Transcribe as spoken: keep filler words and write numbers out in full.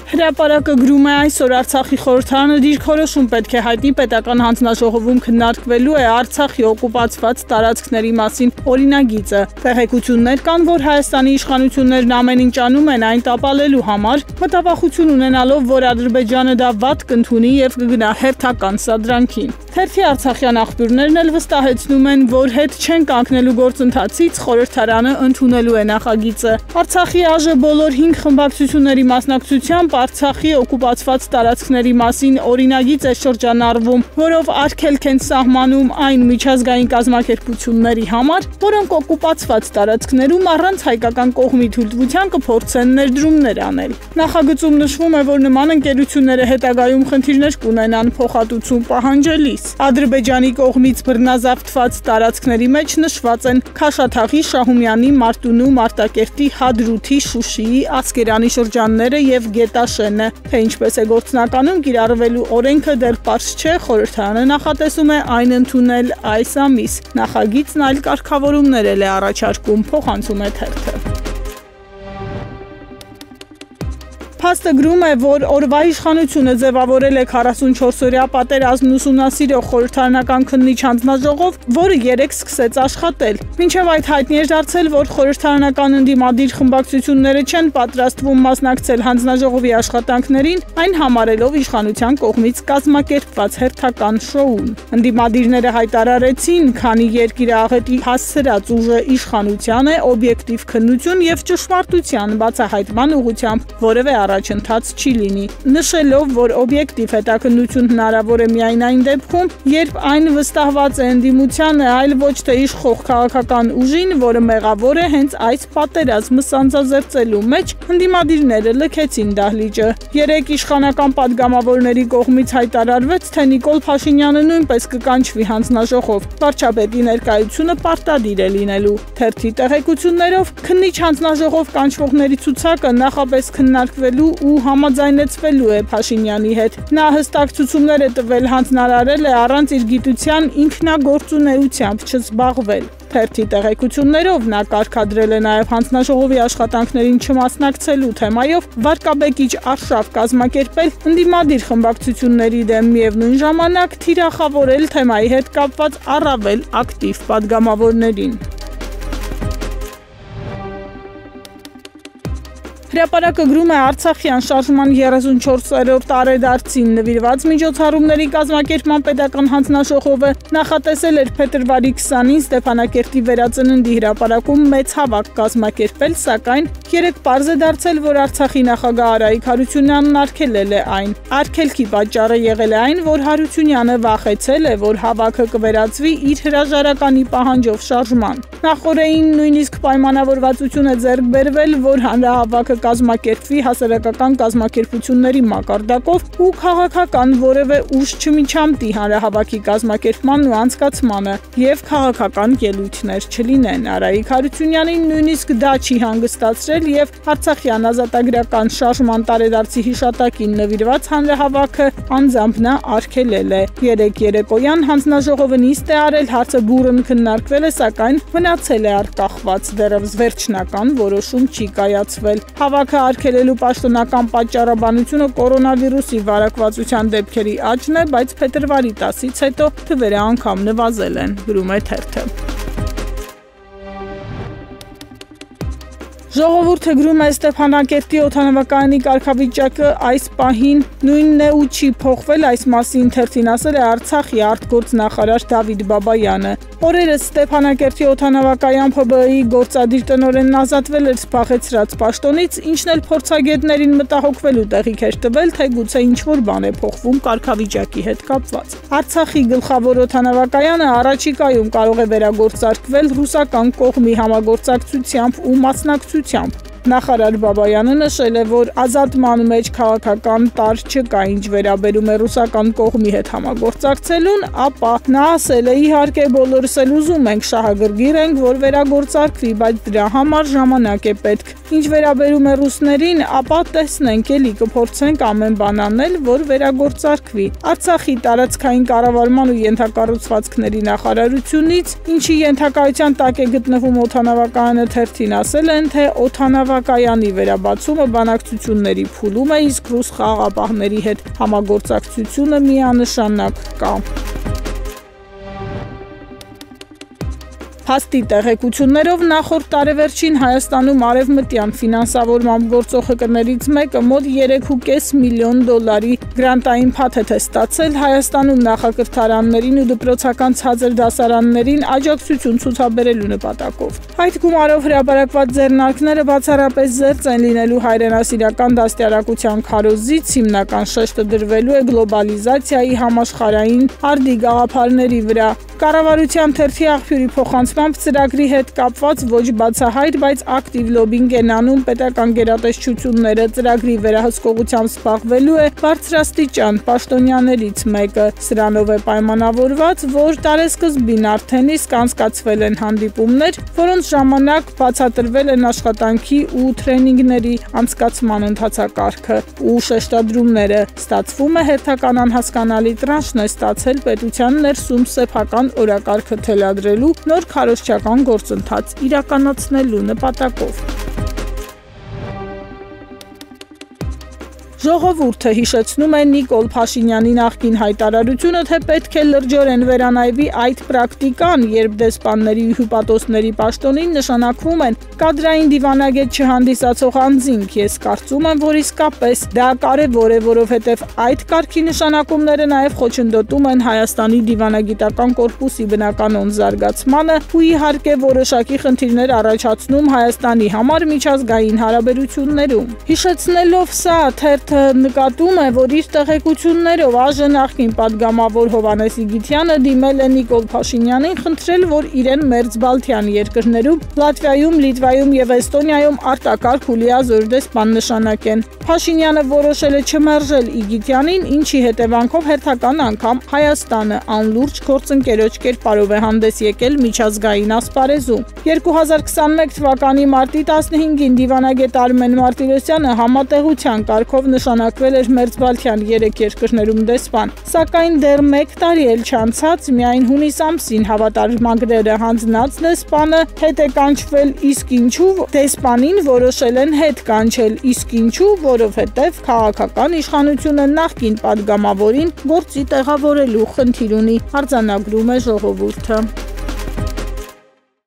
Հրապարակը գրում է այսօր Արցախի խորհրդարանը դիրքորոշում պետք է հայտնի պետական հանձնաժողովում քննարկվելու է Արցախի օկուպացված տարածքների մասին օրինագիծը։ Տեղեկություններ կան, որ Հայաստանի իշխանություններն ամեն ինչ անում են այն տապալելու համար, մտավախություն ունենալով, որ Ադրբեջանը դա վատ կընդունի եւ կգնա հերթական սադրանքին։ Թերթի արցախյան աղբյուրներն էլ վստահեցնում են, որ հետ չեն կանգնելու գործընթացից խորհրդարանը ընդունելու է նախագիծը։ Արցախի ԱԺ բոլոր հինգ խմբակցությունների մասնակցությամբ Արցախի օկուպացված տարածքների մասին օրինագիծ է շրջանառվում, որով արգելք են սահմանում այն միջազգային կազմակերպությունների համար, որոնք օկուպացված տարածքներում առանց հայկական կողմի թույլտվության կփորձեն ներդրումներ անել։ Նախագծում նշվում է, որ նման ընկերությունները հետագայում խնդիրներ կունենան փոխհատուցում պահանջելիս։ Ադրբեջանի կողմից բռնազավթված տարածքների մեջ նշված են Քաշաթաղի, Շահումյանի, Մարտունու, Մարտակերտի, Հադրութի, Շուշիի, Ասկերանի շրջանները եւ Գետաշենը։ Թե ինչպես է գործնականում կիրառվելու օրենքը դեռ պարզ չէ, խորհրդարանը նախատեսում է այն ընդունել այս ամիս։ Նախագիծն այլ կարգավորումներ է առաջարկում, փոխանցում է թերթը։ Փաստը գրում է, որ օրվա իշխանությունը ձևավորել է քառասունչորսօրյա պատերազմն ուսումնասիրող խորհրդարանական քննիչ հանձնաժողով, որը երեկ սկսեց աշխատել։ Մինչև այդ հայտնի էր դարձել, որ խորհրդարանական ընդդիմադիր խմբակցությունները չեն պատրաստվում մասնակցել հանձնաժողովի աշխատանքներին, այն համարելով իշխանության կողմից կազմակերպված հերթական շոուն։ Ընդդիմադիրները հայտարարեցին, քանի երկիրահղետի հասցրած ուժը իշխանության է, օբյեկտիվ քննություն եւ ճշմարտության բացահայտման ուղղությամբ որևէ առաջընթաց չի լինի, նշելով, որ օբյեկտիվ հետաքննություն հնարավոր է միայն այն դեպքում, երբ այն վստահված է ընդդիմությանը, այլ ոչ թե իշխող քաղաքական ուժին, որը մեղավոր է հենց այս պատերազմը սանձազերծելու մեջ, ընդդիմադիրները լքեցին դահլիճը։ Երեկ իշխանական պատգամավորների կողմից հայտարարվեց, թե Նիկոլ Փաշինյանը նույնպես կկանչվի հանձնաժողով։ Վարչապետի ներկայությունը պարտադիր է լինելու։ Թերթի տեղեկություններով քննիչ հանձնաժողով կանչվողների ցուցակը նախապես քննարկվելու ու համաձայնեցվելու է Փաշինյանի հետ։ Նա հստակ ցուցումներ է տվել հանձնարարել է առանց իր գիտության ինքնագործունեությամբ չզբաղվել։ Թերթի տեղեկություններով նա կարգադրել է նաև հանձնաժողովի աշխատանքներին չմասնակցելու թեմայով վարկաբեկիչ արշավ կազմակերպել ընդդիմադիր խմբակցությունների դեմ, միևնույն ժամանակ թիրախավորել թեմայի հետ կապված առավել ակտիվ պատգամավորներին։ Հրապարակը գրում է Արցախյան շարժման երեսունչորսերորդ տարեդարձին նվիրված միջոցառումների կազմակերպման պետական հանձնաժողովը նախատեսել էր փետրվարի քսանին Ստեփանակերտի վերածննդի հրապարակում մեծ հավաք կազմակերպել, սակայն երեկ պարզ է դարձել, որ Արցախի նախագահ Արայիկ Հարությունյանն արգելել է այն։ Արգելքի պատճառը եղել է այն, որ Հարությունյանը վախեցել է, որ հավաքը կվերածվի իր հրաժարականի պահանջով շարժման։ Նախորդին նույնիսկ պայմանավորվածություն է ձեռք բերվել, որ հանրահավաքը կազմակերպվի հասարակական կազմակերպությունների մակարդակով ու քաղաքական որևէ ուժ չմիջամտի հանրահավաքի կազմակերպմանն ու անցկացմանը եւ քաղաքական ելույթներ չլինեն։ Արայիկ Հարությունյանին նույնիսկ դա չի հանգստացրել եւ Արցախյան ազատագրական շարժման տարեդարձի հիշատակին նվիրված հանրահավաքը անձամբ նա արգելել է։ Երեկ երեկոյան հանձնաժողովը նիստ է արել, հարցը բուռն քննարկվել է, սակայն մնացել է արկախված, դեռևս վերջնական որոշում չի կայացվել։ Հավաքը արգելելու պաշտոնական պատճառաբանությունը կորոնավիրուսի վարակվածության դեպքերի աճն է, բայց փետրվարի տասից հետո թվերը անգամ նվազել են, գրում է թերթը։ Ժողովուրդը գրում է Ստեփանակերտի օդանավակայանի կարգավիճակը այս պահին նույնն է ու չի փոխվել, այս մասին թերթին ասել է Արցախի արտգործնախարար Դավիթ Բաբայանը։ Օրերս Ստեփանակերտի օդանավակայան Փ B I գործադիր տնօրենն ազատվել էր զբաղեցրած պաշտոնից, ինչն էլ փորձագետներին մտահոգվելու տեղիք էր տվել, թե գուցե ինչ-որ բան է փոխվում կարգավիճակի հետ կապված։ Արցախի գլխավոր օդանավակայանը առաջիկայում կարող է վերագործարկվել ռուսական կողմի համագործակցությամբ ու մասնակցությամբ։ Նախարար Բաբայանը նշել է, որ ազատման մեջ քաղաքական տար չկա, ինչ վերաբերում է ռուսական կողմի հետ համագործակցելուն, ապա նա ասել է, իհարկե բոլորս էլ ուզում ենք, շահագրգիռ ենք, որ վերագործարկվի, բայց դրա համար ժամանակ է պետք։ Ինչ վերաբերում է ռուսներին, ապա տեսնենք, էլի կփորձենք ամեն բան անել, որ վերագործարկվի։ Արցախի տարածքային կառավարման ու ենթակառուցվածքների նախարարությունից, ինչի ենթակայության տակ է գտնվում օդանավակայանը, թերթին ասել են, թե օդանավակայանը խաղակայանի վերաբացումը բանակցությունների փուլում է, իսկ ռուս խաղաղապահների հետ համագործակցությունը միանշանակ կա։ Փաստի տեղեկություններով նախորդ տարեվերջին Հայաստանում արևմտյան ֆինանսավորմամբ գործող ՀԿ-ներից մեկը մոտ երեք ու կես միլիոն դոլարի գրանտային փաթեթ է ստացել Հայաստանում նախակրթարաններին ու դպրոցական ցածր դասարաններին աջակցություն ցուցաբերելու նպատակով։ Այդ գումարով հրապարակված ձեռնարկները բացառապես զերծ են լինելու հայրենասիրական դաստիարակության քարոզից, հիմնական շեշտը դրվելու է գլոբալիզացիայի համաշխարհային արդի գաղափարների վրա։ Կառավարության թերթի աղբյուրի փոխանցմամբ ծրագրի հետ կապված ոչ բացահայտ, բայց ակտիվ լոբինգ են անում պետական գերատեսչությունները, ծրագրի վերահսկողությամբ զբաղվելու է բարձրաստիճան պաշտոնյաներից մեկը։ Սրանով է պայմանավորված, որ տարեսկզբին արդեն իսկ անցկացվել են հանդիպումներ, որոնց ժամանակ բացատրվել են աշխատանքի ու թրեյնինգների անցկացման ընթացակարգը ու շեշտադրումները։ Ստացվում է հերթական անհասկանալի տրանշն է ստացել պետության ներսում սեփական օրակարգը թելադրելու, նոր քարոզչական գործընթաց իրականացնելու նպատակով։ Ժողովուրդը հիշեցնում է Նիկոլ Փաշինյանի նախկին հայտարարությունը, թե պետք է լրջորեն վերանայվի այդ պրակտիկան, երբ դեսպանների ու հյուպատոսների պաշտոնին նշանակվում են կադրային դիվանագետ չհանդիսացող անձինք։ Ես կարծում եմ, որ իսկապես դա կարևոր է, որովհետև այդ կարգի նշանակումները նաև խոչընդոտում են Հայաստանի դիվանագիտական կորպուսի բնականոն զարգացմանը ու իհարկե որոշակի խնդիրներ առաջացնում Հայաստանի համար միջազգային հարաբերություններում։ Հիշեցնելով սա, թերթը նկատում է, որ իր տեղեկություններով ԱԺ նախկին падգամավոր Հովհաննես Իգիթյանը դիմել է Նիկոլ Փաշինյանին, խնդրել, որ իրեն մերձբալթյան երկրներում Լատվիայում, Լիտվայում եւ Էստոնիայում արտակարգ ու լիազոր դեսպան նշանակեն։ Փաշինյանը որոշել է չմերժել Իգիթյանին, ինչի հետևանքով հերթական անգամ Հայաստանը անլուրջ գործընկերոջ կերպարով է հանդես եկել միջազգային ասպարեզում։ երկու հազար քսաներկու թվականի մարտի տասնհինգին դիվանագետ Արմեն Մարտիրոսյանը համատեղության կարգով նշանակվել էր մերձբալթյան երեք երկրներում դեսպան, սակայն դեռ մեկ տարի էլ չանցած միայն հունիս ամսին հավատարմագրերը հանձնած դեսպանը հետ է կանչվել, իսկ ինչու դեսպանին որոշել են հետ կանչել, իսկ ինչու, որովհետև քաղաքական իշխանությունը նախկին падգամավորին գործի տեղավորելու խնդիր ունի, արձանագրում է ժողովուրդը։